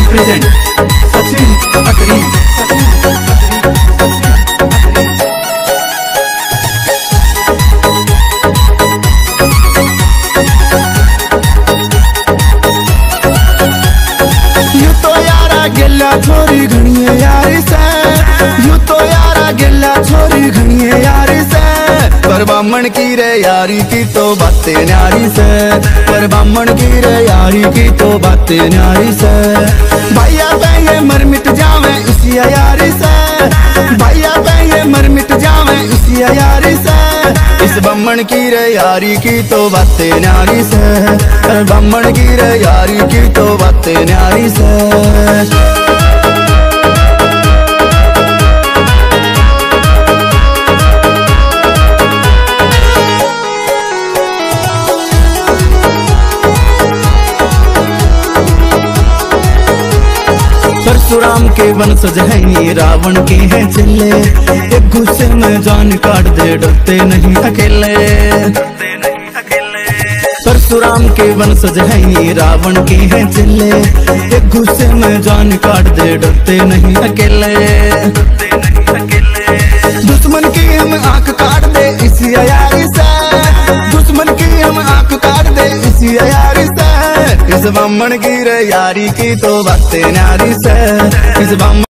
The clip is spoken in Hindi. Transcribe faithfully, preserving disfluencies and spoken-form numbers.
present Sachin Akari. यू तो यारा गेला छोरी घणिए यारी से, यू तो यारा गेला छोरी घणिए यारी से, पर बामण की रे यारी की तो बातें न्यारी से, पर बामण की रे यारी की तो बातें न्यारी से। भैया पे मर मिट जावे इसी यारी से, भैया पे मर मिट जावे इसी यारी से, इस बामण की रे यारी की तो बातें न्यारी से, पर बामण की रे यारी की तो बातें न्यारी से। परशुराम के वंशज है रावण के हैं चिल्ले, एक गुस्से में जान काट दे डरते नहीं अकेले। परशुराम के वंशज है रावण के हैं चिल्ले, एक गुस्से में जान काट दे डरते नहीं अकेले। दुश्मन की हम आंख काट दे इसी यारी से, दुश्मन की हम आंख काट दे इसी यारी से, इस बामण की रे यारी की तो बातें न्यारी से, इस बामण